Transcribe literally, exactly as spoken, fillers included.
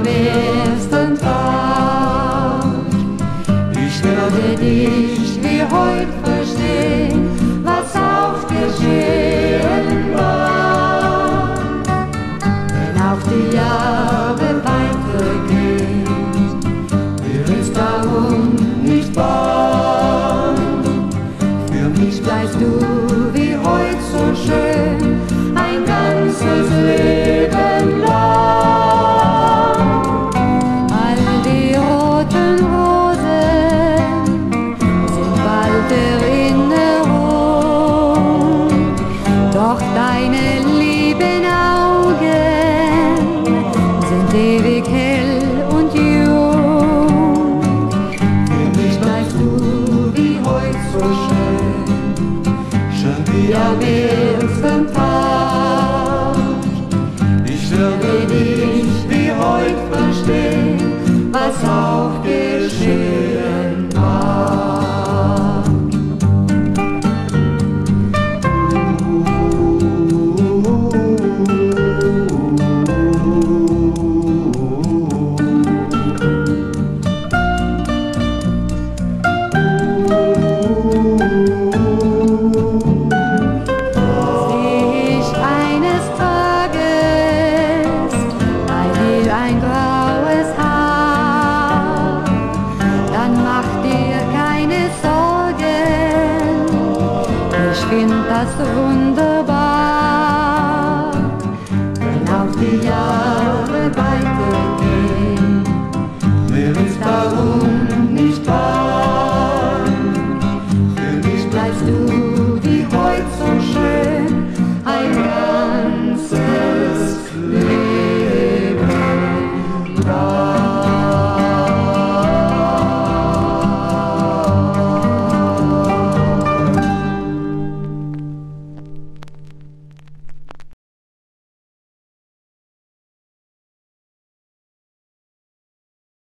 am ersten Tag. Ich würde dich wie heut verstehen, was auch geschehen war. Wenn auch die Jahre weit vergehen, mir ist darum nicht bang. Für mich bleibst du wie heut so schön, ein ganzes Leben lang. All die roten Rosen sind bald Erinnerung, doch deine lieben Augen sind ewig hell und jung. Für mich bleibst du wie heut so schön, schön wie am ersten Tag. Ich würde dich wie heut verstehen, was auch geschehen war. Ein graues Haar, dann mach dir keine Sorgen, ich find das Wunder